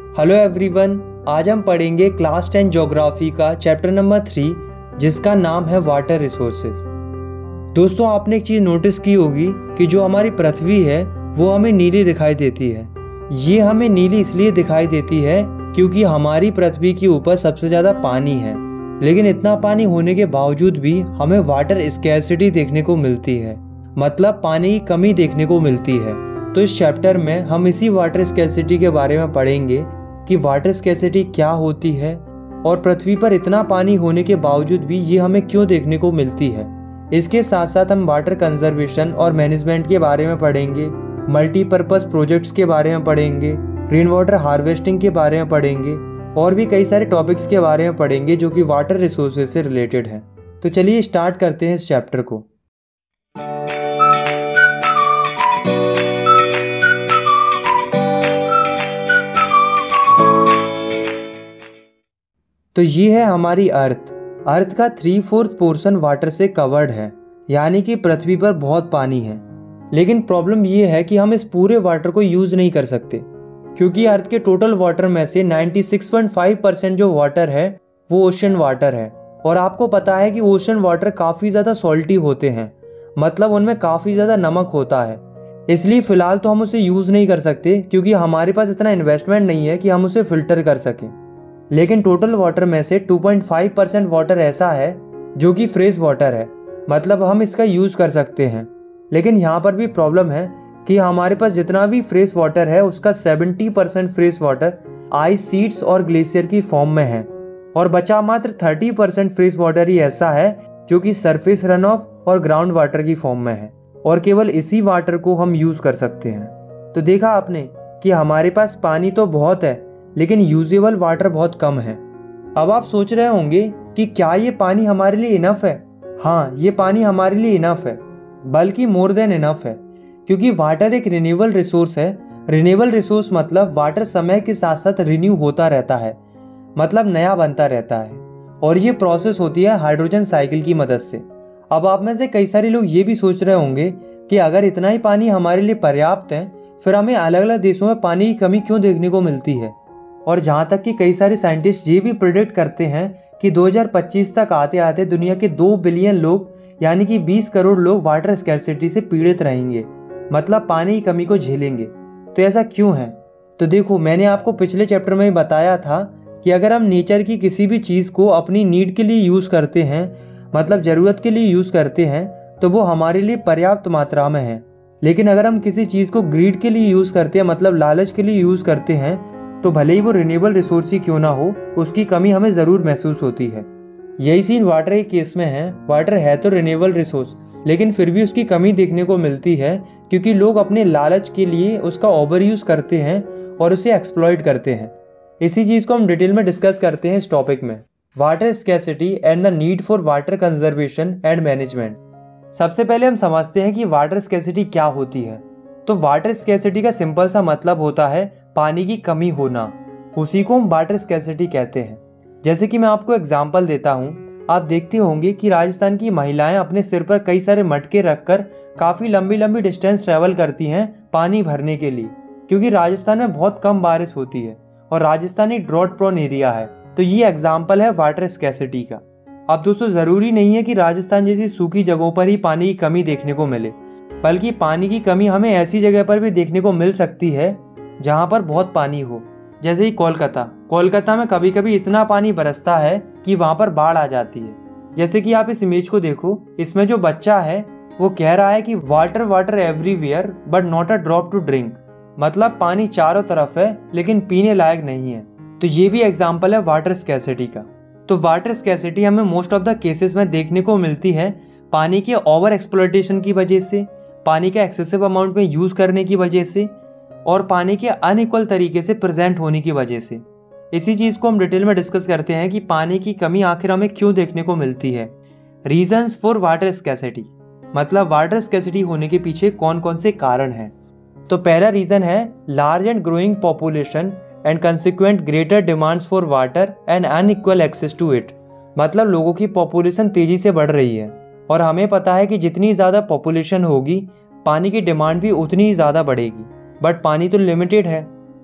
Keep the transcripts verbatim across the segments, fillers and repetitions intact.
Hello everyone, आज हम पढ़ेंगे क्लास टेन ज्योग्राफी का चैप्टर नंबर थ्री, जिसका नाम है वाटर रिसोर्सेज। दोस्तों, आपने एक चीज़ नोटिस की होगी कि जो हमारी पृथ्वी है वो हमें नीली दिखाई देती है। ये हमें नीली इसलिए दिखाई देती है क्योंकि हमारी पृथ्वी के ऊपर सबसे ज़्यादा पानी है, लेकिन इतना पानी होने के बावजूद भी हमें वाटर स्कैर्सिटी देखने को मिलती है, मतलब पानी की कमी देखने को मिलती है। तो इस चैप्टर में हम इसी वाटर स्कैर्सिटी के बारे में पढ़ेंगे कि वाटर स्कैर्सिटी क्या होती है और पृथ्वी पर इतना पानी होने के बावजूद भी ये हमें क्यों देखने को मिलती है। इसके साथ साथ हम वाटर कंजर्वेशन और मैनेजमेंट के बारे में पढ़ेंगे, मल्टीपर्पज़ प्रोजेक्ट्स के बारे में पढ़ेंगे, रेन वाटर हार्वेस्टिंग के बारे में पढ़ेंगे और भी कई सारे टॉपिक्स के बारे में पढ़ेंगे जो कि वाटर रिसोर्सेज से रिलेटेड हैं। तो चलिए स्टार्ट करते हैं इस चैप्टर को। तो ये है हमारी अर्थ। अर्थ का थ्री फोर्थ पोर्शन वाटर से कवर्ड है, यानी कि पृथ्वी पर बहुत पानी है। लेकिन प्रॉब्लम ये है कि हम इस पूरे वाटर को यूज़ नहीं कर सकते, क्योंकि अर्थ के टोटल वाटर में से छियानवे पॉइंट फाइव परसेंट जो वाटर है वो ओशन वाटर है। और आपको पता है कि ओशन वाटर काफ़ी ज़्यादा सॉल्टी होते हैं, मतलब उनमें काफ़ी ज़्यादा नमक होता है। इसलिए फ़िलहाल तो हम उसे यूज़ नहीं कर सकते, क्योंकि हमारे पास इतना इन्वेस्टमेंट नहीं है कि हम उसे फ़िल्टर कर सकें। लेकिन टोटल वाटर में से two point five percent water ऐसा है जो कि फ्रेश वाटर है, मतलब हम इसका यूज़ कर सकते हैं। लेकिन यहाँ पर भी प्रॉब्लम है कि हमारे पास जितना भी फ्रेश वाटर है उसका seventy percent fresh water ice sheets और ग्लेशियर की फॉर्म में है, और बचा मात्र थर्टी परसेंट फ्रेश वाटर ही ऐसा है जो कि सरफेस रन ऑफ और ग्राउंड वाटर की फॉर्म में है, और केवल इसी वाटर को हम यूज़ कर सकते हैं। तो देखा आपने कि हमारे पास पानी तो बहुत है, लेकिन यूजेबल वाटर बहुत कम है। अब आप सोच रहे होंगे कि क्या ये पानी हमारे लिए इनफ है? हाँ, ये पानी हमारे लिए इनफ है, बल्कि मोर देन इनफ है, क्योंकि वाटर एक रिन्यूएबल रिसोर्स है। रिन्यूएबल रिसोर्स मतलब वाटर समय के साथ साथ रिन्यू होता रहता है, मतलब नया बनता रहता है, और ये प्रोसेस होती है हाइड्रोजन साइकिल की मदद से। अब आप में से कई सारे लोग ये भी सोच रहे होंगे कि अगर इतना ही पानी हमारे लिए पर्याप्त है, फिर हमें अलग अलग देशों में पानी की कमी क्यों देखने को मिलती है। और जहाँ तक कि कई सारे साइंटिस्ट ये भी प्रेडिक्ट करते हैं कि दो हज़ार पच्चीस तक आते आते दुनिया के दो बिलियन लोग, यानी कि बीस करोड़ लोग वाटर स्कैर्सिटी से पीड़ित रहेंगे, मतलब पानी की कमी को झेलेंगे। तो ऐसा क्यों है? तो देखो, मैंने आपको पिछले चैप्टर में बताया था कि अगर हम नेचर की किसी भी चीज़ को अपनी नीड के लिए यूज़ करते हैं, मतलब ज़रूरत के लिए यूज़ करते हैं, तो वो हमारे लिए पर्याप्त मात्रा में है। लेकिन अगर हम किसी चीज़ को ग्रीड के लिए यूज़ करते हैं, मतलब लालच के लिए यूज़ करते हैं, तो भले ही वो रिन्यूएबल रिसोर्स ही क्यों ना हो, उसकी कमी हमें ज़रूर महसूस होती है। यही सीन वाटर के केस में है। वाटर है तो रिन्यूएबल रिसोर्स, लेकिन फिर भी उसकी कमी देखने को मिलती है, क्योंकि लोग अपने लालच के लिए उसका ओवर यूज़ करते हैं और उसे एक्सप्लॉइट करते हैं। इसी चीज़ को हम डिटेल में डिस्कस करते हैं इस टॉपिक में, water scarcity and the need for water conservation and management. सबसे पहले हम समझते हैं कि वाटर स्कैर्सिटी क्या होती है। तो वाटर स्कैर्सिटी का सिंपल सा मतलब होता है पानी की कमी होना, उसी को हम वाटर स्कैर्सिटी कहते हैं। जैसे कि मैं आपको एग्जांपल देता हूँ, आप देखते होंगे कि राजस्थान की महिलाएं अपने सिर पर कई सारे मटके रखकर काफ़ी लंबी लंबी डिस्टेंस ट्रैवल करती हैं पानी भरने के लिए, क्योंकि राजस्थान में बहुत कम बारिश होती है और राजस्थान एक ड्रॉट प्रोन एरिया है। तो ये एग्जाम्पल है वाटर स्कैर्सिटी का। अब दोस्तों, ज़रूरी नहीं है कि राजस्थान जैसी सूखी जगहों पर ही पानी की कमी देखने को मिले, बल्कि पानी की कमी हमें ऐसी जगह पर भी देखने को मिल सकती है जहाँ पर बहुत पानी हो। जैसे ही कोलकाता कोलकाता में कभी कभी इतना पानी बरसता है कि वहाँ पर बाढ़ आ जाती है। जैसे कि आप इस इमेज को देखो, इसमें जो बच्चा है वो कह रहा है कि water water everywhere but not a drop to drink, मतलब पानी चारों तरफ है लेकिन पीने लायक नहीं है। तो ये भी एग्जाम्पल है वाटर स्कैर्सिटी का। तो वाटर स्कैर्सिटी हमें मोस्ट ऑफ द केसेस में देखने को मिलती है पानी के ओवर एक्सप्लॉयटेशन की वजह से, पानी का एक्सेसिव अमाउंट में यूज़ करने की वजह से, और पानी के अनइक्वल तरीके से प्रेजेंट होने की वजह से। इसी चीज़ को हम डिटेल में डिस्कस करते हैं कि पानी की कमी आखिर हमें क्यों देखने को मिलती है। रीजंस फॉर वाटर स्कैर्सिटी, मतलब वाटर स्कैर्सिटी होने के पीछे कौन कौन से कारण हैं। तो पहला रीज़न है large and growing population and consequent greater demands for water and unequal access to it, मतलब लोगों की पॉपुलेशन तेज़ी से बढ़ रही है, और हमें पता है कि जितनी ज़्यादा पॉपुलेशन होगी पानी की डिमांड भी उतनी ही ज़्यादा बढ़ेगी, बट पानी तो लिमिटेड है,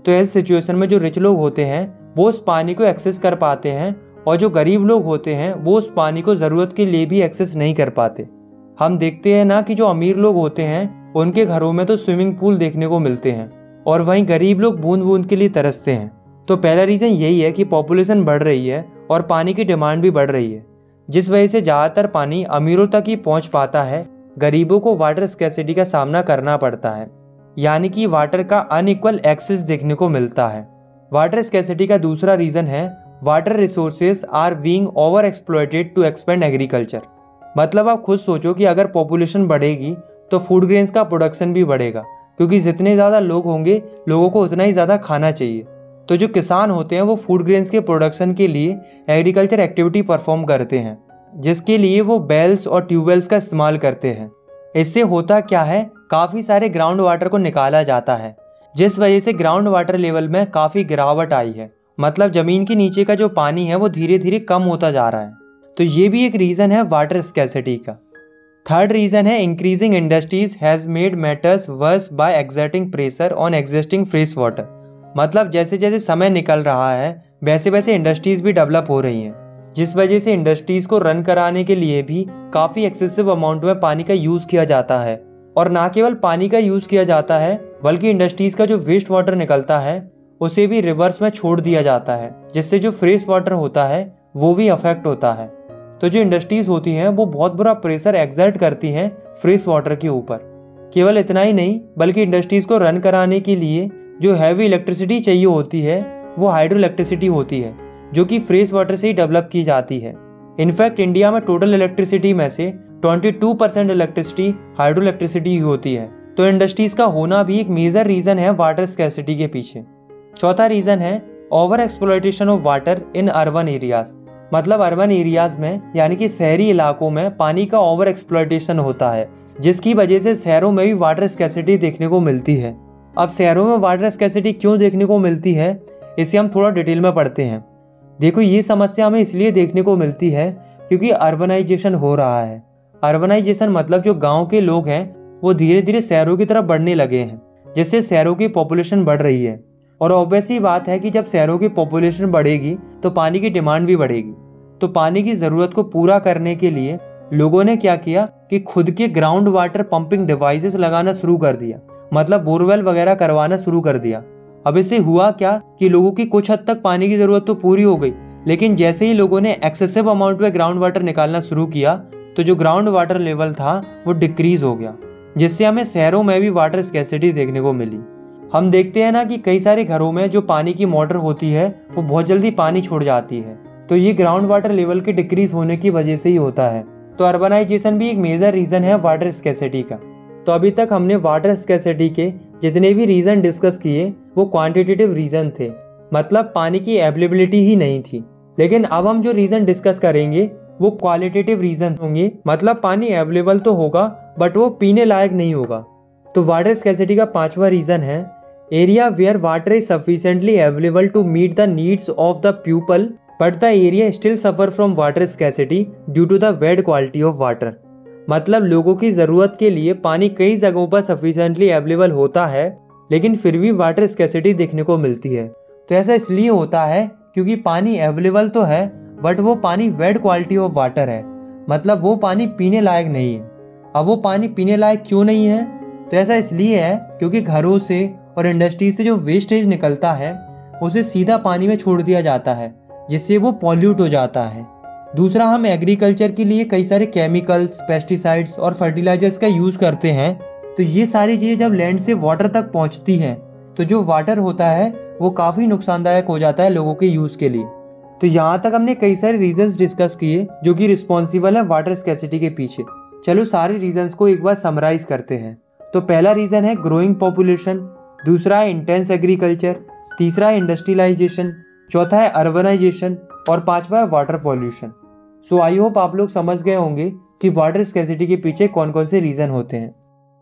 तो ऐसी सिचुएशन में जो रिच लोग होते हैं वो उस पानी को एक्सेस कर पाते हैं और जो गरीब लोग होते हैं वो उस पानी को ज़रूरत के लिए भी एक्सेस नहीं कर पाते। हम देखते हैं ना कि जो अमीर लोग होते हैं उनके घरों में तो स्विमिंग पूल देखने को मिलते हैं और वहीं गरीब लोग बूंद बूंद के लिए तरसते हैं। तो पहला रीज़न यही है कि पॉपुलेशन बढ़ रही है और पानी की डिमांड भी बढ़ रही है, जिस वजह से ज़्यादातर पानी अमीरों तक ही पहुंच पाता है, गरीबों को वाटर स्कैर्सिटी का सामना करना पड़ता है, यानी कि वाटर का अनइक्वल एक्सेस देखने को मिलता है। वाटर स्कैर्सिटी का दूसरा रीज़न है water resources are being over exploited to expand agriculture. मतलब आप खुद सोचो कि अगर पॉपुलेशन बढ़ेगी तो फूड ग्रेन्स का प्रोडक्शन भी बढ़ेगा, क्योंकि जितने ज़्यादा लोग होंगे लोगों को उतना ही ज़्यादा खाना चाहिए। तो जो किसान होते हैं वो फूड ग्रेन्स के प्रोडक्शन के लिए एग्रीकल्चर एक्टिविटी परफॉर्म करते हैं, जिसके लिए वो बेल्स और ट्यूबवेल्स का इस्तेमाल करते हैं। इससे होता क्या है, काफ़ी सारे ग्राउंड वाटर को निकाला जाता है, जिस वजह से ग्राउंड वाटर लेवल में काफ़ी गिरावट आई है। मतलब ज़मीन के नीचे का जो पानी है वो धीरे धीरे कम होता जा रहा है। तो ये भी एक रीज़न है वाटर स्कैर्सिटी का। थर्ड रीज़न है increasing industries has made matters worse by exerting pressure on existing fresh water. मतलब जैसे जैसे समय निकल रहा है वैसे वैसे इंडस्ट्रीज़ भी डेवलप हो रही हैं, जिस वजह से इंडस्ट्रीज़ को रन कराने के लिए भी काफ़ी एक्सेसिव अमाउंट में पानी का यूज़ किया जाता है। और ना केवल पानी का यूज़ किया जाता है बल्कि इंडस्ट्रीज़ का जो वेस्ट वाटर निकलता है उसे भी रिवर्स में छोड़ दिया जाता है, जिससे जो फ्रेश वाटर होता है वो भी अफेक्ट होता है। तो जो इंडस्ट्रीज़ होती हैं वो बहुत बुरा प्रेशर एक्सर्ट करती हैं फ्रेश वाटर के ऊपर। केवल इतना ही नहीं बल्कि इंडस्ट्रीज़ को रन कराने के लिए जो हैवी इलेक्ट्रिसिटी चाहिए होती है वो हाइड्रो इलेक्ट्रिसिटी होती है, जो कि फ्रेश वाटर से ही डेवलप की जाती है। इनफैक्ट इंडिया में टोटल इलेक्ट्रिसिटी में से बाईस परसेंट इलेक्ट्रिसिटी हाइड्रो इलेक्ट्रिसिटी ही होती है। तो इंडस्ट्रीज़ का होना भी एक मेजर रीज़न है वाटर स्कैर्सिटी के पीछे। चौथा रीज़न है over exploitation of water in urban areas. मतलब अर्बन एरियाज में यानी कि शहरी इलाकों में पानी का ओवर एक्सप्लॉइटेशन होता है, जिसकी वजह से शहरों में भी वाटर स्कैर्सिटी देखने को मिलती है। अब शहरों में वाटर स्कैर्सिटी क्यों देखने को मिलती है, इसे हम थोड़ा डिटेल में पढ़ते हैं। देखो, ये समस्या हमें इसलिए देखने को मिलती है क्योंकि अर्बनाइजेशन हो रहा है। अर्बनाइजेशन मतलब जो गाँव के लोग हैं वो धीरे धीरे शहरों की तरफ बढ़ने लगे हैं, जिससे शहरों की पॉपुलेशन बढ़ रही है। और ऑब्वियस ही बात है कि जब शहरों की पॉपुलेशन बढ़ेगी तो पानी की डिमांड भी बढ़ेगी। तो पानी की ज़रूरत को पूरा करने के लिए लोगों ने क्या किया कि खुद के ग्राउंड वाटर पंपिंग डिवाइसेस लगाना शुरू कर दिया, मतलब बोरवेल वगैरह करवाना शुरू कर दिया। अब इससे हुआ क्या कि लोगों की कुछ हद तक पानी की ज़रूरत तो पूरी हो गई, लेकिन जैसे ही लोगों ने एक्सेसिव अमाउंट में ग्राउंड वाटर निकालना शुरू किया तो जो ग्राउंड वाटर लेवल था वो डिक्रीज हो गया, जिससे हमें शहरों में भी वाटर स्कैर्सिटी देखने को मिली। हम देखते हैं ना कि कई सारे घरों में जो पानी की मोटर होती है वो बहुत जल्दी पानी छोड़ जाती है, तो ये ग्राउंड वाटर लेवल के डिक्रीज होने की वजह से ही होता है। तो अर्बनाइजेशन भी एक मेजर रीज़न है वाटर स्कैर्सिटी का। तो अभी तक हमने वाटर स्कैर्सिटी के जितने भी रीज़न डिस्कस किए वो क्वांटिटेटिव रीज़न थे, मतलब पानी की अवेलेबिलिटी ही नहीं थी। लेकिन अब हम जो रीज़न डिस्कस करेंगे वो क्वालिटेटिव रीज़न होंगे, मतलब पानी अवेलेबल तो होगा बट वो पीने लायक नहीं होगा। तो वाटर स्कैर्सिटी का पांचवा रीज़न है area where water is sufficiently available to meet the needs of the people but the area still suffer from water scarcity due to the bad quality of water. मतलब लोगों की ज़रूरत के लिए पानी कई जगहों पर सफिशिएंटली अवेलेबल होता है लेकिन फिर भी वाटर स्कैर्सिटी देखने को मिलती है। तो ऐसा इसलिए होता है क्योंकि पानी अवेलेबल तो है बट वो पानी बैड क्वालिटी ऑफ वाटर है, मतलब वो पानी पीने लायक नहीं है। अब वो पानी पीने लायक क्यों नहीं है, तो ऐसा इसलिए है क्योंकि घरों से और इंडस्ट्री से जो वेस्टेज निकलता है उसे सीधा पानी में छोड़ दिया जाता है, जिससे वो पॉल्यूट हो जाता है। दूसरा, हम एग्रीकल्चर के लिए कई सारे केमिकल्स, पेस्टिसाइड्स और फर्टिलाइजर्स का यूज़ करते हैं। तो ये सारी चीज़ें जब लैंड से वाटर तक पहुँचती हैं तो जो वाटर होता है वो काफ़ी नुकसानदायक हो जाता है लोगों के यूज़ के लिए। तो यहाँ तक हमने कई सारे रीजंस डिस्कस किए जो कि रिस्पॉन्सिबल है वाटर स्कैर्सिटी के पीछे। चलो सारे रीजंस को एक बार समराइज करते हैं। तो पहला रीज़न है ग्रोइंग पॉपुलेशन, दूसरा है इंटेंस एग्रीकल्चर, तीसरा है इंडस्ट्रियलाइजेशन, चौथा है अर्बनाइजेशन और पांचवा है water pollution. So I hope आप लोग समझ गए होंगे कि वाटर स्कैर्सिटी के पीछे कौन कौन से रीज़न होते हैं।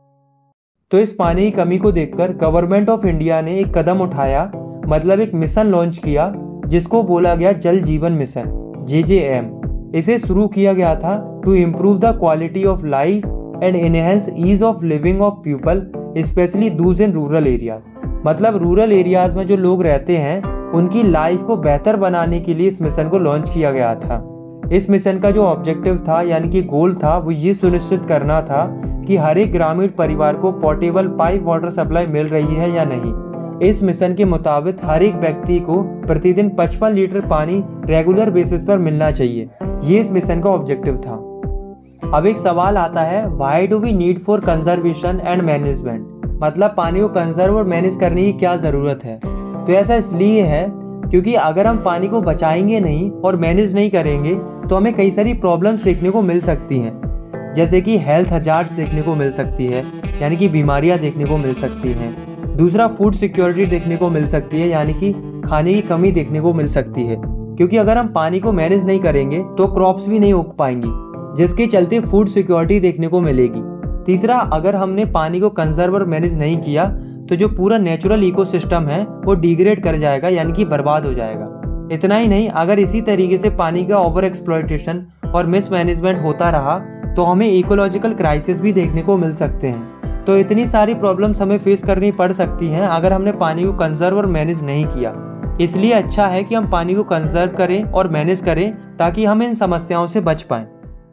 तो इस पानी की कमी को देखकर गवर्नमेंट ऑफ इंडिया ने एक कदम उठाया, मतलब एक मिशन लॉन्च किया जिसको बोला गया जल जीवन मिशन, जे जे एम। इसे शुरू किया गया था to improve the quality of life and enhance ease of living of people, especially those in rural areas. मतलब रूरल एरियाज़ में जो लोग रहते हैं उनकी लाइफ को बेहतर बनाने के लिए इस मिशन को लॉन्च किया गया था। इस मिशन का जो ऑब्जेक्टिव था यानी कि गोल था वो ये सुनिश्चित करना था कि हर एक ग्रामीण परिवार को पोर्टेबल पाइप वाटर सप्लाई मिल रही है या नहीं। इस मिशन के मुताबिक हर एक व्यक्ति को प्रतिदिन पचपन लीटर पानी रेगुलर बेसिस पर मिलना चाहिए। ये इस मिशन का ऑब्जेक्टिव था। अब एक सवाल आता है, why do we need for conservation and management, मतलब पानी को कंजर्व और मैनेज करने की क्या ज़रूरत है। तो ऐसा इसलिए है क्योंकि अगर हम पानी को बचाएंगे नहीं और मैनेज नहीं करेंगे तो हमें कई सारी प्रॉब्लम्स देखने को मिल सकती हैं, जैसे कि हेल्थ हजार्ड्स देखने को मिल सकती है, यानी कि बीमारियां देखने को मिल सकती हैं। दूसरा, फूड सिक्योरिटी देखने को मिल सकती है, यानी कि खाने की कमी देखने को मिल सकती है, क्योंकि अगर हम पानी को मैनेज नहीं करेंगे तो क्रॉप्स भी नहीं उग पाएंगी, जिसके चलते फूड सिक्योरिटी देखने को मिलेगी। तीसरा, अगर हमने पानी को कंजर्व और मैनेज नहीं किया तो जो पूरा नेचुरल इकोसिस्टम है वो डिग्रेड कर जाएगा, यानी कि बर्बाद हो जाएगा। इतना ही नहीं, अगर इसी तरीके से पानी का ओवर एक्सप्लॉयटेशन और मिसमैनेजमेंट होता रहा तो हमें इकोलॉजिकल क्राइसिस भी देखने को मिल सकते हैं। तो इतनी सारी प्रॉब्लम्स हमें फेस करनी पड़ सकती हैं अगर हमने पानी को कंजर्व और मैनेज नहीं किया। इसलिए अच्छा है कि हम पानी को कंजर्व करें और मैनेज करें ताकि हम इन समस्याओं से बच पाएं।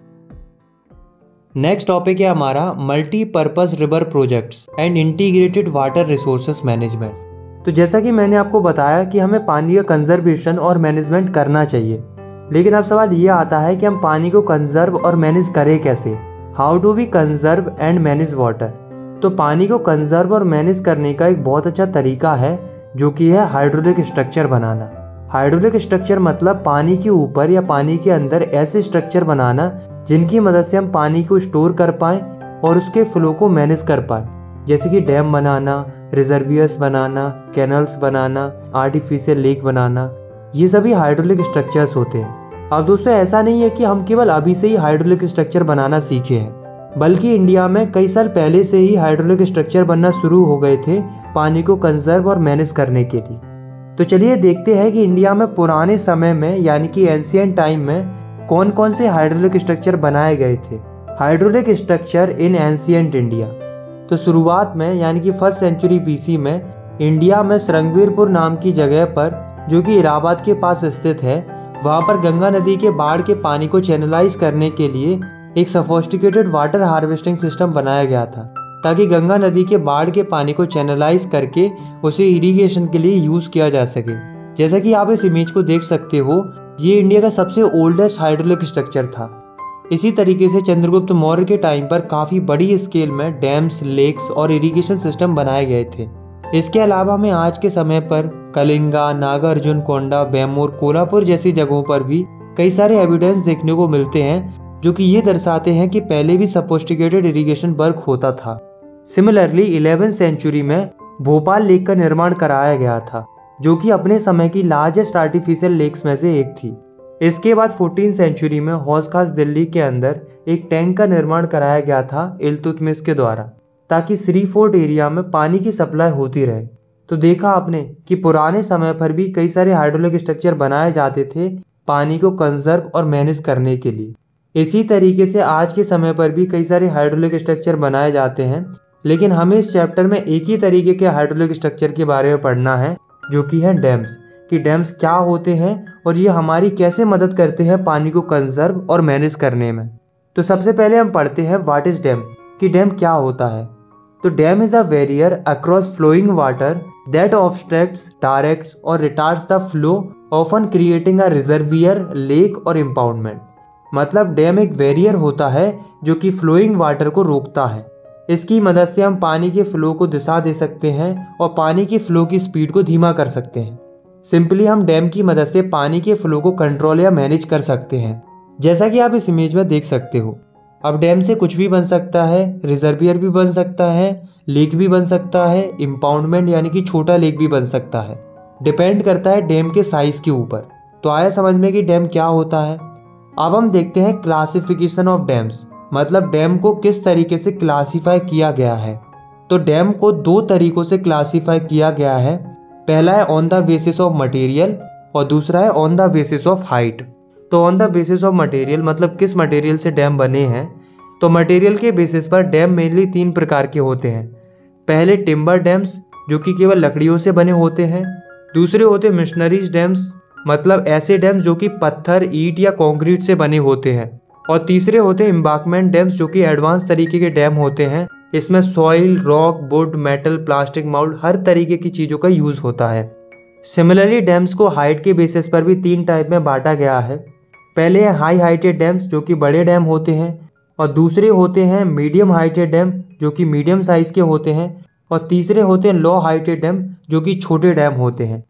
नेक्स्ट टॉपिक है हमारा multipurpose river projects and integrated water resources management. तो जैसा कि मैंने आपको बताया कि हमें पानी का कंजर्वेशन और मैनेजमेंट करना चाहिए, लेकिन अब सवाल ये आता है कि हम पानी को कंजर्व और मैनेज करें कैसे। How do we conserve and manage water. तो पानी को कंजर्व और मैनेज करने का एक बहुत अच्छा तरीका है जो कि है हाइड्रोलिक स्ट्रक्चर बनाना। हाइड्रोलिक स्ट्रक्चर मतलब पानी के ऊपर या पानी के अंदर ऐसे स्ट्रक्चर बनाना जिनकी मदद से हम पानी को स्टोर कर पाएँ और उसके फ्लो को मैनेज कर पाएँ, जैसे कि डैम बनाना, रिजर्वियर्स बनाना, कैनल्स बनाना, आर्टिफिशियल लेक बनाना। ये सभी हाइड्रोलिक स्ट्रक्चर्स होते हैं। अब दोस्तों ऐसा नहीं है कि हम केवल अभी से ही हाइड्रोलिक स्ट्रक्चर बनाना सीखे हैं, बल्कि इंडिया में कई साल पहले से ही हाइड्रोलिक स्ट्रक्चर बनना शुरू हो गए थे पानी को कंजर्व और मैनेज करने के लिए। तो चलिए देखते हैं कि इंडिया में पुराने समय में यानी कि एंशिएंट टाइम में कौन कौन से हाइड्रोलिक स्ट्रक्चर बनाए गए थे। Hydraulic structure in ancient India. तो शुरुआत में यानी कि फर्स्ट सेंचुरी बीसी में इंडिया में श्रृंगवीरपुर नाम की जगह पर, जो कि इलाहाबाद के पास स्थित है, वहाँ पर गंगा नदी के बाढ़ के पानी को चैनलाइज करने के लिए एक सोफिस्टिकेटेड वाटर हार्वेस्टिंग सिस्टम बनाया गया था, ताकि गंगा नदी के बाढ़ के पानी को चैनलाइज करके उसे इरिगेशन के लिए यूज़ किया जा सके। जैसा कि आप इस इमेज को देख सकते हो, ये इंडिया का सबसे ओल्डेस्ट हाइड्रोलिक स्ट्रक्चर था। इसी तरीके से चंद्रगुप्त मौर्य के टाइम पर काफ़ी बड़ी स्केल में डैम्स, लेक्स और इरिगेशन सिस्टम बनाए गए थे। इसके अलावा हमें आज के समय पर कलिंगा, नागार्जुन कोंडा, बेमूर, कोल्हापुर जैसी जगहों पर भी कई सारे एविडेंस देखने को मिलते हैं जो कि ये दर्शाते हैं कि पहले भी सोफिस्टिकेटेड इरिगेशन वर्क होता था। सिमिलरली इलेवेंथ सेंचुरी में भोपाल लेक का निर्माण कराया गया था, जो कि अपने समय की लार्जेस्ट आर्टिफिशियल लेक्स में से एक थी। इसके बाद फोर्टीन सेंचुरी में हौज खास दिल्ली के अंदर एक टैंक का निर्माण कराया गया था इल्तुतमिश के द्वारा, ताकि श्री फोर्ट एरिया में पानी की सप्लाई होती रहे। तो देखा आपने कि पुराने समय पर भी कई सारे हाइड्रोलिक स्ट्रक्चर बनाए जाते थे पानी को कंजर्व और मैनेज करने के लिए। इसी तरीके से आज के समय पर भी कई सारे हाइड्रोलिक स्ट्रक्चर बनाए जाते हैं, लेकिन हमें इस चैप्टर में एक ही तरीके के हाइड्रोलिक स्ट्रक्चर के बारे में पढ़ना है, जो कि है डैम्स। कि डैम्स क्या होते हैं और ये हमारी कैसे मदद करते हैं पानी को कंजर्व और मैनेज करने में। तो सबसे पहले हम पढ़ते हैं व्हाट इज डैम, कि डैम क्या होता है। तो dam is a barrier across flowing water that obstructs, directs और retards the flow, often creating a reservoir, lake और इम्पाउंडमेंट। मतलब डैम एक बैरियर होता है जो कि फ्लोइंग वाटर को रोकता है। इसकी मदद से हम पानी के फ्लो को दिशा दे सकते हैं और पानी की फ्लो की स्पीड को धीमा कर सकते हैं। सिंपली हम डैम की मदद से पानी के फ्लो को कंट्रोल या मैनेज कर सकते हैं, जैसा कि आप इस इमेज में देख सकते हो। अब डैम से कुछ भी बन सकता है, रिजर्वियर भी बन सकता है, लेक भी बन सकता है, इम्पाउंडमेंट यानी कि छोटा लेक भी बन सकता है। डिपेंड करता है डैम के साइज के ऊपर। तो आया समझ में कि डैम क्या होता है। अब हम देखते हैं क्लासिफिकेशन ऑफ डैम्स, मतलब डैम को किस तरीके से क्लासीफाई किया गया है। तो डैम को दो तरीकों से क्लासीफाई किया गया है। पहला है on the basis of material और दूसरा है on the basis of height. तो on the basis of material मतलब किस मटेरियल से डैम बने हैं। तो मटेरियल के बेसिस पर डैम मेनली तीन प्रकार के होते हैं। पहले टिम्बर डैम्स, जो कि केवल लकड़ियों से बने होते हैं। दूसरे होते हैं मिशनरीज डैम्स, मतलब ऐसे डैम्स जो कि पत्थर, ईंट या कंक्रीट से बने होते हैं। और तीसरे होते हैं एम्बांकमेंट डैम्स, जो कि एडवांस तरीके के डैम होते हैं। इसमें soil, rock, wood, metal, plastic, mould हर तरीके की चीज़ों का यूज़ होता है। सिमिलरली डैम्स को हाइट के बेसिस पर भी तीन टाइप में बांटा गया है। पहले है हाई हाइटेड डैम्स, जो कि बड़े डैम होते हैं, और दूसरे होते हैं मीडियम हाइटेड डैम, जो कि मीडियम साइज़ के होते हैं, और तीसरे होते हैं लो हाइटेड डैम, जो कि छोटे डैम होते हैं।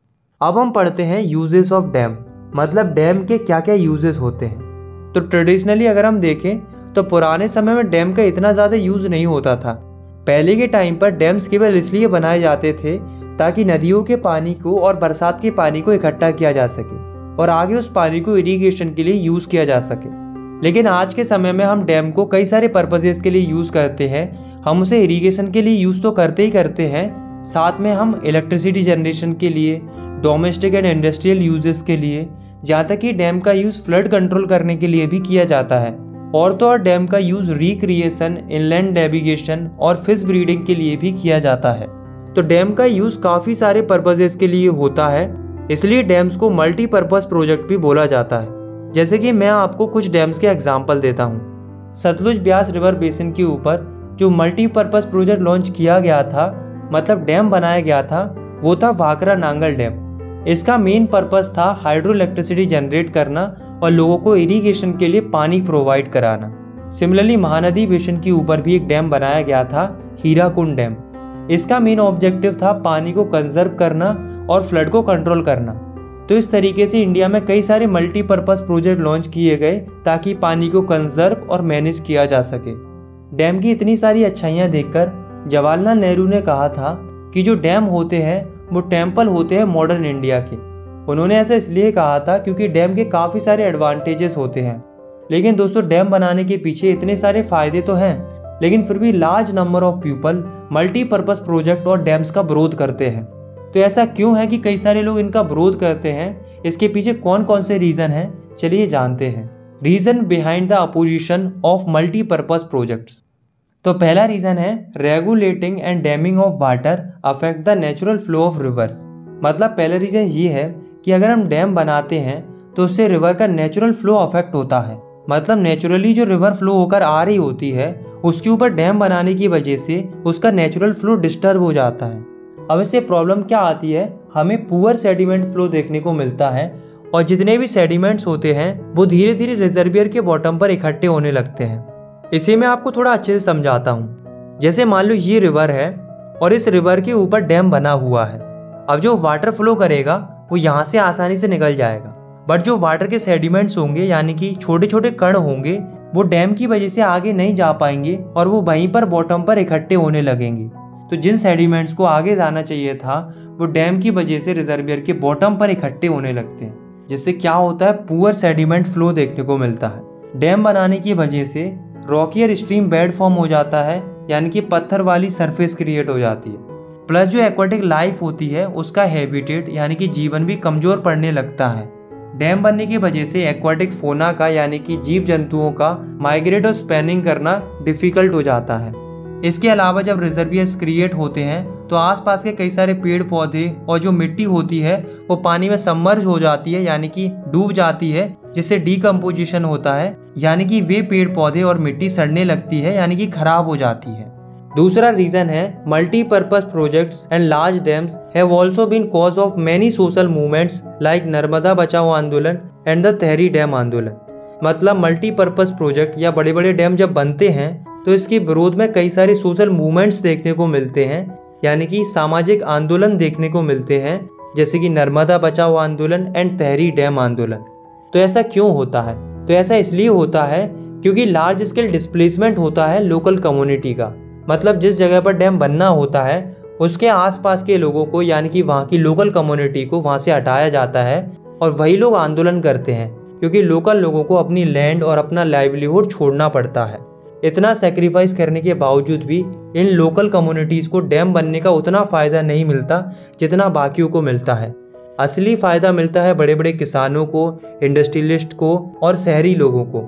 अब हम पढ़ते हैं यूजेस ऑफ डैम, मतलब डैम के क्या क्या यूजेस होते हैं। तो ट्रेडिशनली अगर हम देखें तो पुराने समय में डैम का इतना ज़्यादा यूज़ नहीं होता था। पहले के टाइम पर डैम्स केवल इसलिए बनाए जाते थे ताकि नदियों के पानी को और बरसात के पानी को इकट्ठा किया जा सके और आगे उस पानी को इरिगेशन के लिए यूज़ किया जा सके। लेकिन आज के समय में हम डैम को कई सारे पर्पजेज़ के लिए यूज़ करते हैं। हम उसे इरिगेशन के लिए यूज़ तो करते ही करते हैं, साथ में हम इलेक्ट्रिसिटी जनरेशन के लिए, डोमेस्टिक एंड इंडस्ट्रियल यूजेस के लिए, जहाँ तक कि डैम का यूज़ फ्लड कंट्रोल करने के लिए भी किया जाता है। और तो और डैम का यूज़ रिक्रिएशन, इनलैंड नेविगेशन और फिश ब्रीडिंग के लिए भी किया जाता है। तो डैम का यूज़ काफ़ी सारे पर्पजेस के लिए होता है, इसलिए डैम्स को मल्टीपर्पज़ प्रोजेक्ट भी बोला जाता है। जैसे कि मैं आपको कुछ डैम्स के एग्जाम्पल देता हूँ। सतलुज ब्यास रिवर बेसिन के ऊपर जो मल्टीपर्पज़ प्रोजेक्ट लॉन्च किया गया था, मतलब डैम बनाया गया था, वो था भाखरा नांगल डैम। इसका मेन पर्पस था हाइड्रो इलेक्ट्रिसिटी जनरेट करना और लोगों को इरिगेशन के लिए पानी प्रोवाइड कराना। सिमिलरली महानदी बेसिन के ऊपर भी एक डैम बनाया गया था, हीराकुंड डैम। इसका मेन ऑब्जेक्टिव था पानी को कंजर्व करना और फ्लड को कंट्रोल करना। तो इस तरीके से इंडिया में कई सारे मल्टीपर्पज़ प्रोजेक्ट लॉन्च किए गए ताकि पानी को कंजर्व और मैनेज किया जा सके। डैम की इतनी सारी अच्छाइयाँ देखकर जवाहरलाल नेहरू ने कहा था कि जो डैम होते हैं वो टेम्पल होते हैं मॉडर्न इंडिया के। उन्होंने ऐसा इसलिए कहा था क्योंकि डैम के काफ़ी सारे एडवांटेजेस होते हैं। लेकिन दोस्तों, डैम बनाने के पीछे इतने सारे फ़ायदे तो हैं, लेकिन फिर भी large number of people multipurpose project और डैम्स का विरोध करते हैं। तो ऐसा क्यों है कि कई सारे लोग इनका विरोध करते हैं? इसके पीछे कौन कौन से रीज़न हैं, चलिए जानते हैं। Reason behind the opposition of multipurpose projects. तो पहला रीज़न है regulating and damming of water affect the natural flow of rivers. मतलब पहला रीज़न ये है कि अगर हम डैम बनाते हैं तो उससे रिवर का नेचुरल फ्लो अफेक्ट होता है। मतलब नेचुरली जो रिवर फ्लो होकर आ रही होती है उसके ऊपर डैम बनाने की वजह से उसका नेचुरल फ्लो डिस्टर्ब हो जाता है। अब इससे प्रॉब्लम क्या आती है, हमें पुअर सेडिमेंट फ्लो देखने को मिलता है और जितने भी सेडिमेंट्स होते हैं वो धीरे धीरे रिजर्वियर के बॉटम पर इकट्ठे होने लगते हैं। इसे मैं आपको थोड़ा अच्छे से समझाता हूँ। जैसे मान लो ये रिवर है और इस रिवर के ऊपर डैम बना हुआ है। अब जो वाटर फ्लो करेगा वो यहाँ से आसानी से निकल जाएगा, बट जो वाटर के सेडिमेंट्स होंगे यानी कि छोटे छोटे कण होंगे वो डैम की वजह से आगे नहीं जा पाएंगे और वो वहीं पर बॉटम पर इकट्ठे होने लगेंगे। तो जिन सेडिमेंट्स को आगे जाना चाहिए था वो डैम की वजह से रिजर्वियर के बॉटम पर इकट्ठे होने लगते हैं, जिससे क्या होता है, पुअर सेडिमेंट फ्लो देखने को मिलता है। डैम बनाने की वजह से रॉकियर स्ट्रीम बेड फॉर्म हो जाता है, यानी कि पत्थर वाली सरफेस क्रिएट हो जाती है। प्लस जो एक्वाटिक लाइफ होती है उसका हैबिटेट यानी कि जीवन भी कमज़ोर पड़ने लगता है। डैम बनने की वजह से एक्वाटिक फोना का यानी कि जीव जंतुओं का माइग्रेट और स्पैनिंग करना डिफ़िकल्ट हो जाता है। इसके अलावा जब रिजर्वियर्स क्रिएट होते हैं तो आसपास के कई सारे पेड़ पौधे और जो मिट्टी होती है वो पानी में सबमर्ज हो जाती है, यानी कि डूब जाती है, जिससे डीकम्पोजिशन होता है, यानी कि वे पेड़ पौधे और मिट्टी सड़ने लगती है, यानी कि खराब हो जाती है। दूसरा रीजन है multipurpose projects and large dams have also been cause of many social movements like Narmada Bachao Andolan and the tehri dam आंदोलन। मतलब मल्टीपर्पज प्रोजेक्ट या बड़े बड़े डैम जब बनते हैं तो इसके विरोध में कई सारे सोशल मूवमेंट्स देखने को मिलते हैं, यानी कि सामाजिक आंदोलन देखने को मिलते हैं, जैसे कि Narmada Bachao Andolan and tehri dam आंदोलन। तो ऐसा क्यों होता है? तो ऐसा इसलिए होता है क्योंकि लार्ज स्केल डिस्प्लेसमेंट होता है लोकल कम्युनिटी का। मतलब जिस जगह पर डैम बनना होता है उसके आसपास के लोगों को, यानी कि वहाँ की लोकल कम्युनिटी को वहाँ से हटाया जाता है और वही लोग आंदोलन करते हैं, क्योंकि लोकल लोगों को अपनी लैंड और अपना लाइवलीहुड छोड़ना पड़ता है। इतना सेक्रीफाइस करने के बावजूद भी इन लोकल कम्युनिटीज़ को डैम बनने का उतना फ़ायदा नहीं मिलता जितना बाकियों को मिलता है। असली फ़ायदा मिलता है बड़े बड़े किसानों को, इंडस्ट्रियलिस्ट को और शहरी लोगों को।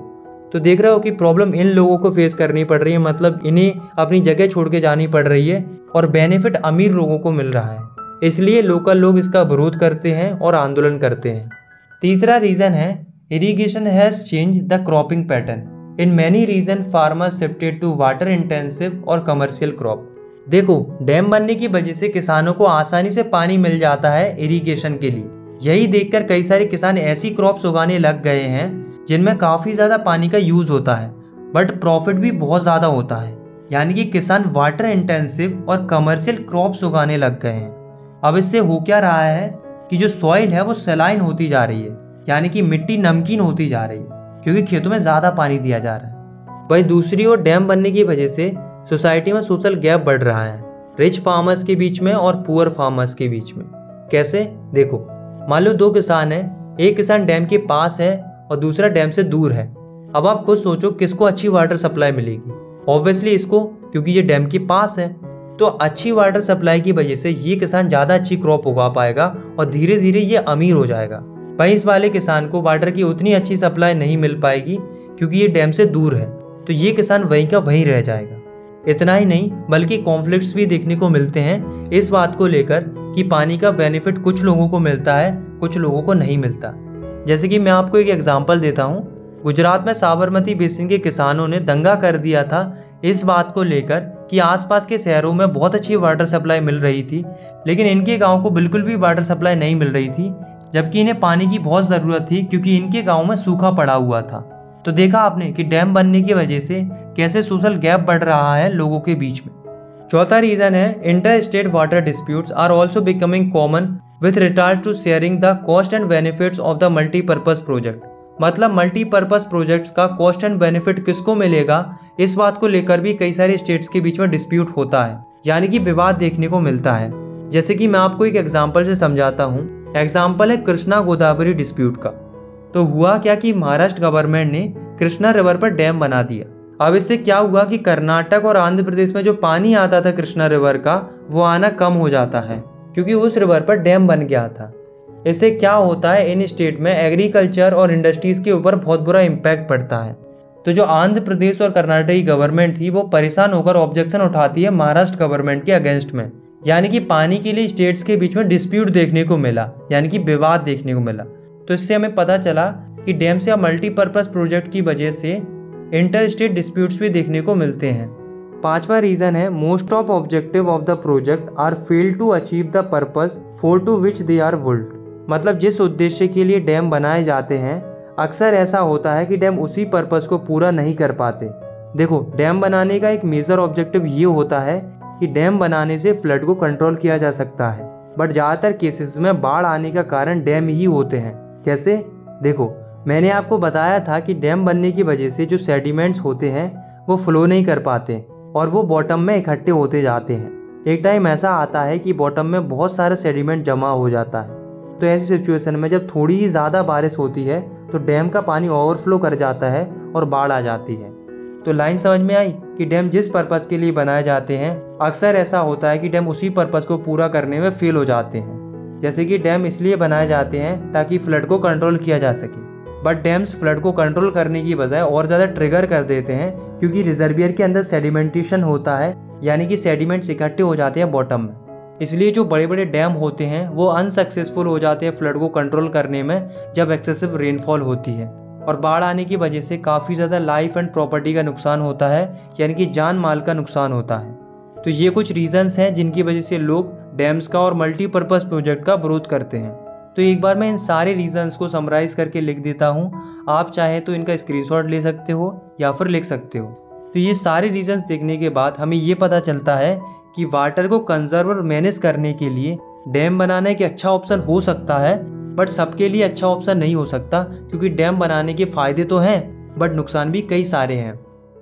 तो देख रहे हो कि प्रॉब्लम इन लोगों को फेस करनी पड़ रही है, मतलब इन्हें अपनी जगह छोड़ के जानी पड़ रही है और बेनिफिट अमीर लोगों को मिल रहा है। इसलिए लोकल लोग इसका विरोध करते हैं और आंदोलन करते हैं। तीसरा रीज़न है irrigation has change the cropping pattern. In many region farmers shifted to water intensive और कमर्शियल क्रॉप। देखो, डैम बनने की वजह से किसानों को आसानी से पानी मिल जाता है इरिगेशन के लिए। यही देखकर कई सारे किसान ऐसी क्रॉप्स उगाने लग गए हैं जिनमें काफ़ी ज़्यादा पानी का यूज़ होता है बट प्रॉफिट भी बहुत ज़्यादा होता है। यानी कि किसान वाटर इंटेंसिव और कमर्शियल क्रॉप्स उगाने लग गए हैं। अब इससे हो क्या रहा है कि जो सॉइल है वो सलाइन होती जा रही है, यानी कि मिट्टी नमकीन होती जा रही है क्योंकि खेतों में ज़्यादा पानी दिया जा रहा है। वहीं दूसरी ओर डैम बनने की वजह से सोसाइटी में सोशल गैप बढ़ रहा है, रिच फार्मर्स के बीच में और पुअर फार्मर्स के बीच में। कैसे? देखो, मान लो दो किसान हैं, एक किसान डैम के पास है और दूसरा डैम से दूर है। अब आप खुद सोचो किसको अच्छी वाटर सप्लाई मिलेगी? ऑब्वियसली इसको, क्योंकि ये डैम के पास है। तो अच्छी वाटर सप्लाई की वजह से ये किसान ज़्यादा अच्छी क्रॉप उगा पाएगा और धीरे धीरे ये अमीर हो जाएगा। वहीं इस वाले किसान को वाटर की उतनी अच्छी सप्लाई नहीं मिल पाएगी क्योंकि ये डैम से दूर है, तो ये किसान वहीं का वहीं रह जाएगा। इतना ही नहीं बल्कि कॉन्फ्लिक्ट्स भी देखने को मिलते हैं इस बात को लेकर कि पानी का बेनिफिट कुछ लोगों को मिलता है, कुछ लोगों को नहीं मिलता। जैसे कि मैं आपको एक एग्जांपल देता हूँ। गुजरात में साबरमती बेसिन के किसानों ने दंगा कर दिया था इस बात को लेकर कि आसपास के शहरों में बहुत अच्छी वाटर सप्लाई मिल रही थी, लेकिन इनके गांव को बिल्कुल भी वाटर सप्लाई नहीं मिल रही थी, जबकि इन्हें पानी की बहुत ज़रूरत थी क्योंकि इनके गाँव में सूखा पड़ा हुआ था। तो देखा आपने कि डैम बनने की वजह से कैसे सोशल गैप बढ़ रहा है लोगों के बीच में। चौथा रीज़न है inter state water disputes are also becoming common with regard to sharing the cost and benefits of the multipurpose project. मतलब मल्टीपर्पज प्रोजेक्ट्स का कॉस्ट एंड बेनिफिट किसको मिलेगा, इस बात को लेकर भी कई सारे स्टेट्स के बीच में डिस्प्यूट होता है, यानी कि विवाद देखने को मिलता है। जैसे कि मैं आपको एक एग्जाम्पल से समझाता हूँ। एग्जाम्पल है कृष्णा गोदावरी डिस्प्यूट का। तो हुआ क्या कि महाराष्ट्र गवर्नमेंट ने कृष्णा रिवर पर डैम बना दिया। अब इससे क्या हुआ कि कर्नाटक और आंध्र प्रदेश में जो पानी आता था कृष्णा रिवर का, वो आना कम हो जाता है क्योंकि उस रिवर पर डैम बन गया था। इससे क्या होता है, इन स्टेट में एग्रीकल्चर और इंडस्ट्रीज के ऊपर बहुत बुरा इम्पैक्ट पड़ता है। तो जो आंध्र प्रदेश और कर्नाटक की गवर्नमेंट थी वो परेशान होकर ऑब्जेक्शन उठाती है महाराष्ट्र गवर्नमेंट के अगेंस्ट में। यानी कि पानी के लिए स्टेट्स के बीच में डिस्प्यूट देखने को मिला, यानी कि विवाद देखने को मिला। तो इससे हमें पता चला कि डैम या मल्टीपर्पज प्रोजेक्ट की वजह से इंटर स्टेट डिस्प्यूट्स भी देखने को मिलते हैं। पांचवा रीज़न है most of objective of the project are fail to achieve the purpose for to which they are built. मतलब जिस उद्देश्य के लिए डैम बनाए जाते हैं अक्सर ऐसा होता है कि डैम उसी पर्पस को पूरा नहीं कर पाते। देखो, डैम बनाने का एक मेजर ऑब्जेक्टिव ये होता है कि डैम बनाने से फ्लड को कंट्रोल किया जा सकता है, बट ज़्यादातर केसेस में बाढ़ आने का कारण डैम ही होते हैं। कैसे? देखो, मैंने आपको बताया था कि डैम बनने की वजह से जो सेडिमेंट्स होते हैं वो फ्लो नहीं कर पाते और वो बॉटम में इकट्ठे होते जाते हैं। एक टाइम ऐसा आता है कि बॉटम में बहुत सारा सेडिमेंट जमा हो जाता है। तो ऐसी सिचुएशन में जब थोड़ी ही ज़्यादा बारिश होती है तो डैम का पानी ओवरफ्लो कर जाता है और बाढ़ आ जाती है। तो लाइन समझ में आई कि डैम जिस पर्पज़ के लिए बनाए जाते हैं अक्सर ऐसा होता है कि डैम उसी पर्पज़ को पूरा करने में फेल हो जाते हैं। जैसे कि डैम इसलिए बनाए जाते हैं ताकि फ्लड को कंट्रोल किया जा सके, बट डैम्स फ्लड को कंट्रोल करने की बजाय और ज़्यादा ट्रिगर कर देते हैं क्योंकि रिजर्वियर के अंदर सेडिमेंटेशन होता है, यानी कि सेडिमेंट्स इकट्ठे हो जाते हैं बॉटम में। इसलिए जो बड़े बड़े डैम होते हैं वो अनसक्सेसफुल हो जाते हैं फ्लड को कंट्रोल करने में जब एक्सेसिव रेनफॉल होती है, और बाढ़ आने की वजह से काफ़ी ज़्यादा लाइफ एंड प्रॉपर्टी का नुकसान होता है, यानी कि जान माल का नुकसान होता है। तो ये कुछ रीजंस हैं जिनकी वजह से लोग डैम्स का और मल्टीपर्पज़ प्रोजेक्ट का विरोध करते हैं। तो एक बार मैं इन सारे रीजंस को समराइज़ करके लिख देता हूँ, आप चाहे तो इनका स्क्रीनशॉट ले सकते हो या फिर लिख सकते हो। तो ये सारे रीजंस देखने के बाद हमें ये पता चलता है कि वाटर को कंजर्व और मैनेज करने के लिए डैम बनाना एक अच्छा ऑप्शन हो सकता है, बट सबके लिए अच्छा ऑप्शन नहीं हो सकता क्योंकि डैम बनाने के फ़ायदे तो हैं बट नुकसान भी कई सारे हैं।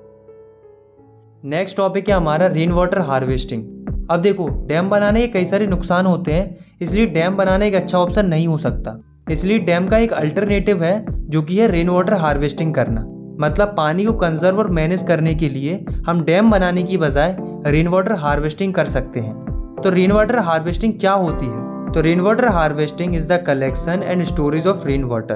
नेक्स्ट टॉपिक है हमारा रेन वाटर हार्वेस्टिंग। अब देखो, डैम बनाने के कई सारे नुकसान होते हैं, इसलिए डैम बनाना एक अच्छा ऑप्शन नहीं हो सकता। इसलिए डैम का एक अल्टरनेटिव है जो कि है रेन वाटर हार्वेस्टिंग करना। मतलब पानी को कंजर्व और मैनेज करने के लिए हम डैम बनाने की बजाय रेन वाटर हार्वेस्टिंग कर सकते हैं। तो रेन वाटर हार्वेस्टिंग क्या होती है? तो rain water harvesting is the collection and storage of rain water.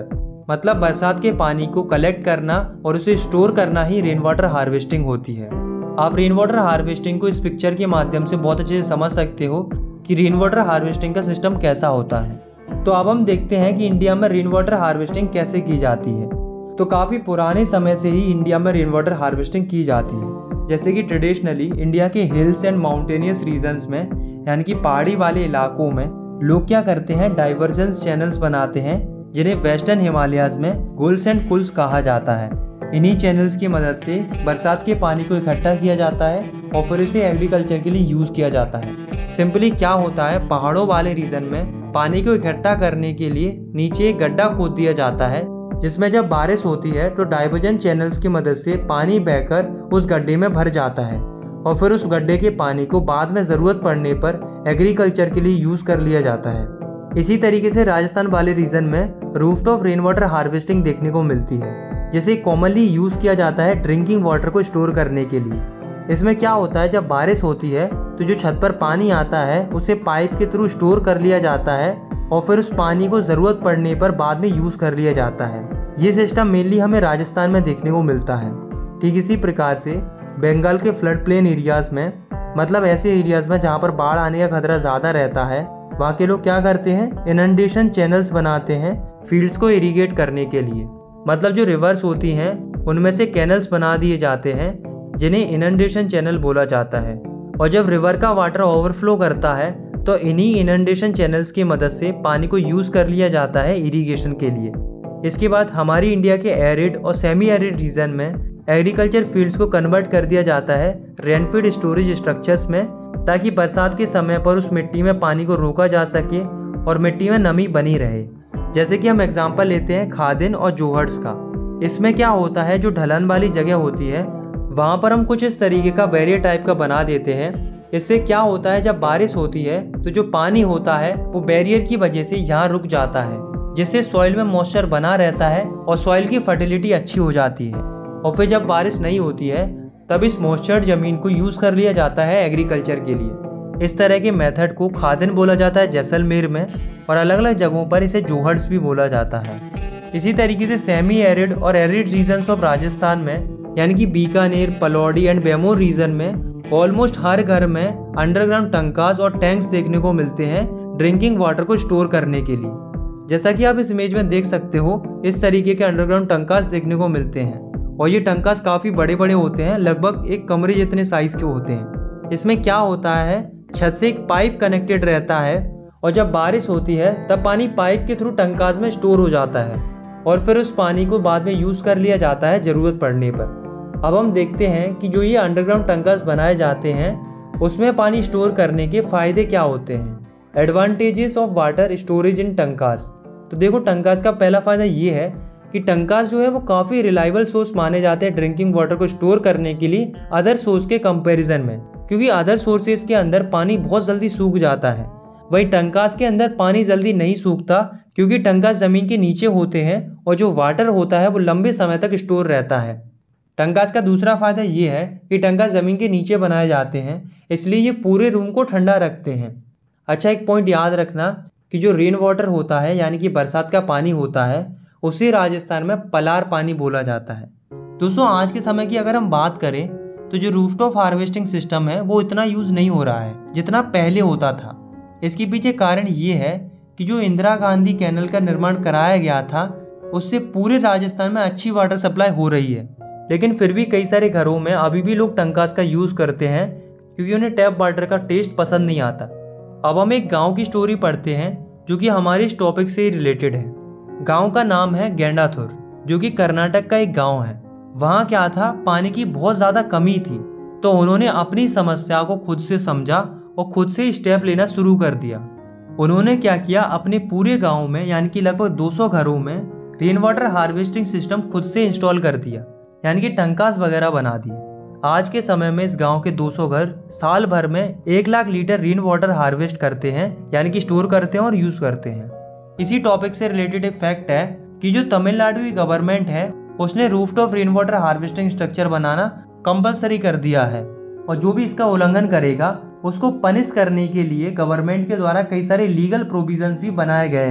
मतलब बरसात के पानी को कलेक्ट करना और उसे स्टोर करना ही रेन वाटर हार्वेस्टिंग होती है। आप रेन वाटर हार्वेस्टिंग को इस पिक्चर के माध्यम से बहुत अच्छे से समझ सकते हो कि रेन वाटर हार्वेस्टिंग का सिस्टम कैसा होता है। तो अब हम देखते हैं कि इंडिया में रेन वाटर हार्वेस्टिंग कैसे की जाती है। तो काफ़ी पुराने समय से ही इंडिया में रेन वाटर हार्वेस्टिंग की जाती है। जैसे कि ट्रेडिशनली इंडिया के हिल्स एंड माउंटेनियस रीजन्स में, यानी कि पहाड़ी वाले इलाकों में लोग क्या करते हैं, डाइवर्जेंस चैनल्स बनाते हैं जिन्हें वेस्टर्न हिमालयाज में गुल्स एंड कुल्स कहा जाता है। इन्हीं चैनल्स की मदद से बरसात के पानी को इकट्ठा किया जाता है और फिर इसे एग्रीकल्चर के लिए यूज़ किया जाता है। सिंपली क्या होता है, पहाड़ों वाले रीजन में पानी को इकट्ठा करने के लिए नीचे एक गड्ढा खोद दिया जाता है, जिसमें जब बारिश होती है तो डाइवर्जन चैनल्स की मदद से पानी बहकर उस गड्ढे में भर जाता है और फिर उस गड्ढे के पानी को बाद में ज़रूरत पड़ने पर एग्रीकल्चर के लिए यूज़ कर लिया जाता है। इसी तरीके से राजस्थान वाले रीजन में रूफटॉप रेन वाटर हार्वेस्टिंग देखने को मिलती है, जिसे कॉमनली यूज़ किया जाता है ड्रिंकिंग वाटर को स्टोर करने के लिए। इसमें क्या होता है, जब बारिश होती है तो जो छत पर पानी आता है उसे पाइप के थ्रू स्टोर कर लिया जाता है और फिर उस पानी को ज़रूरत पड़ने पर बाद में यूज़ कर लिया जाता है। ये सिस्टम मेनली हमें राजस्थान में देखने को मिलता है। ठीक इसी प्रकार से बंगाल के फ्लड प्लेन एरियाज़ में, मतलब ऐसे एरियाज़ में जहाँ पर बाढ़ आने का खतरा ज़्यादा रहता है, वहाँ के लोग क्या करते हैं, इनंडेशन चैनल्स बनाते हैं फील्ड्स को इरिगेट करने के लिए। मतलब जो रिवर्स होती हैं उनमें से कैनल्स बना दिए जाते हैं जिन्हें इनंडेशन चैनल बोला जाता है। और जब रिवर का वाटर ओवरफ्लो करता है तो इन्हीं इनंडेशन चैनल्स की मदद से पानी को यूज़ कर लिया जाता है इरिगेशन के लिए। इसके बाद हमारी इंडिया के एरिड और सेमी एरिड रीजन में एग्रीकल्चर फील्ड्स को कन्वर्ट कर दिया जाता है रेनफीड स्टोरेज स्ट्रक्चर्स में, ताकि बरसात के समय पर उस मिट्टी में पानी को रोका जा सके और मिट्टी में नमी बनी रहे। जैसे कि हम एग्जांपल लेते हैं खादिन और जोहर्ट्स का। इसमें क्या होता है, जो ढलान वाली जगह होती है वहाँ पर हम कुछ इस तरीके का बैरियर टाइप का बना देते हैं। इससे क्या होता है, जब बारिश होती है तो जो पानी होता है वो बैरियर की वजह से यहाँ रुक जाता है, जिससे सॉइल में मॉइस्चर बना रहता है और सॉइल की फर्टिलिटी अच्छी हो जाती है। और फिर जब बारिश नहीं होती है तब इस मॉइस्चर ज़मीन को यूज़ कर लिया जाता है एग्रीकल्चर के लिए। इस तरह के मेथड को खादिन बोला जाता है जैसलमेर में, और अलग अलग जगहों पर इसे जोहर्ट्स भी बोला जाता है। इसी तरीके से सेमी एरिड और एरिड रीजन्स ऑफ राजस्थान में, यानी कि बीकानेर, पलौड़ी एंड बेमोर रीजन में ऑलमोस्ट हर घर में अंडरग्राउंड टंकास और टैंक्स देखने को मिलते हैं ड्रिंकिंग वाटर को स्टोर करने के लिए। जैसा कि आप इस इमेज में देख सकते हो, इस तरीके के अंडरग्राउंड टंकास देखने को मिलते हैं और ये टंकास काफ़ी बड़े बड़े होते हैं, लगभग एक कमरे जितने साइज के होते हैं। इसमें क्या होता है, छत से एक पाइप कनेक्टेड रहता है और जब बारिश होती है तब पानी पाइप के थ्रू टंकास में स्टोर हो जाता है और फिर उस पानी को बाद में यूज़ कर लिया जाता है ज़रूरत पड़ने पर। अब हम देखते हैं कि जो ये अंडरग्राउंड टंकास बनाए जाते हैं उसमें पानी स्टोर करने के फ़ायदे क्या होते हैं। Advantages of water storage in tankas. तो देखो, टंकास का पहला फ़ायदा ये है कि टंकास जो है वो काफ़ी रिलायबल सोर्स माने जाते हैं ड्रिंकिंग वाटर को स्टोर करने के लिए अदर सोर्स के कंपैरिजन में, क्योंकि अदर सोर्सेज के अंदर पानी बहुत जल्दी सूख जाता है, वही टंकास के अंदर पानी जल्दी नहीं सूखता, क्योंकि टंकास ज़मीन के नीचे होते हैं और जो वाटर होता है वो लंबे समय तक स्टोर रहता है। टंकास का दूसरा फ़ायदा ये है कि टंकास ज़मीन के नीचे बनाए जाते हैं, इसलिए ये पूरे रूम को ठंडा रखते हैं। अच्छा, एक पॉइंट याद रखना कि जो रेन वाटर होता है, यानी कि बरसात का पानी होता है, उसे राजस्थान में पलार पानी बोला जाता है। दोस्तों, आज के समय की अगर हम बात करें तो जो रूफटॉप हार्वेस्टिंग सिस्टम है वो इतना यूज़ नहीं हो रहा है जितना पहले होता था। इसके पीछे कारण ये है कि जो इंदिरा गांधी कैनल का निर्माण कराया गया था उससे पूरे राजस्थान में अच्छी वाटर सप्लाई हो रही है, लेकिन फिर भी कई सारे घरों में अभी भी लोग टंकास का यूज़ करते हैं क्योंकि उन्हें टैप वाटर का टेस्ट पसंद नहीं आता। अब हम एक गाँव की स्टोरी पढ़ते हैं जो कि हमारे इस टॉपिक से रिलेटेड है। गांव का नाम है गेंडाथुर, जो कि कर्नाटक का एक गांव है। वहाँ क्या था, पानी की बहुत ज़्यादा कमी थी, तो उन्होंने अपनी समस्या को खुद से समझा और खुद से स्टेप लेना शुरू कर दिया। उन्होंने क्या किया, अपने पूरे गांव में यानी कि लगभग दो सौ घरों में रेन वाटर हार्वेस्टिंग सिस्टम खुद से इंस्टॉल कर दिया, यानी कि टंकास वगैरह बना दिए। आज के समय में इस गांव के दो सौ घर साल भर में एक lakh litre rain water harvest करते हैं, यानी कि स्टोर करते हैं और यूज़ करते हैं। इसी टॉपिक से रिलेटेड एक फैक्ट है कि जो तमिलनाडु की गवर्नमेंट है उसने rooftop rain water harvesting structure बनाना कंपलसरी कर दिया है, और जो भी इसका उल्लंघन करेगा उसको पनिश करने के लिए गवर्नमेंट के द्वारा कई सारे लीगल प्रोविजंस भी बनाए गए हैं।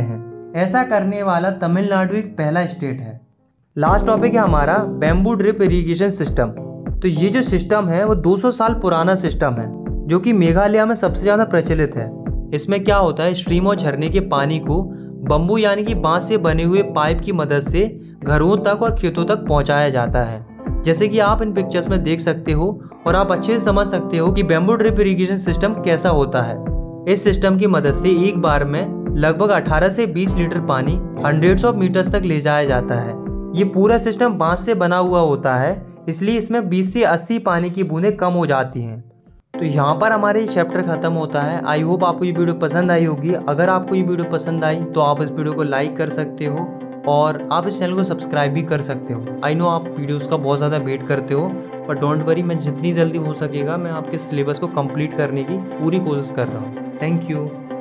ऐसा करने वाला तमिलनाडु एक पहला स्टेट है। लास्ट टॉपिक है हमारा बैम्बू ड्रिप इरिगेशन सिस्टम। तो ये जो सिस्टम है वो दो सौ साल पुराना सिस्टम है जो कि मेघालय में सबसे ज़्यादा प्रचलित है। इसमें क्या होता है, स्ट्रीम और झरने के पानी को बम्बू यानी कि बांस से बने हुए पाइप की मदद से घरों तक और खेतों तक पहुंचाया जाता है, जैसे कि आप इन पिक्चर्स में देख सकते हो। और आप अच्छे से समझ सकते हो कि बैम्बू ड्रिप इरिगेशन सिस्टम कैसा होता है। इस सिस्टम की मदद से एक बार में लगभग अठारह से बीस लीटर पानी हंड्रेड्स ऑफ मीटर्स तक ले जाया जाता है। ये पूरा सिस्टम बांस से बना हुआ होता है, इसलिए इसमें बीस से अस्सी पानी की बूंदें कम हो जाती हैं। तो यहाँ पर हमारे चैप्टर खत्म होता है। आई होप आपको ये वीडियो पसंद आई होगी। अगर आपको ये वीडियो पसंद आई तो आप इस वीडियो को लाइक कर सकते हो और आप इस चैनल को सब्सक्राइब भी कर सकते हो। आई नो आप वीडियोस का बहुत ज़्यादा वेट करते हो, पर डोंट वरी, मैं जितनी जल्दी हो सकेगा मैं आपके सिलेबस को कंप्लीट करने की पूरी कोशिश कर रहा हूँ। Thank you.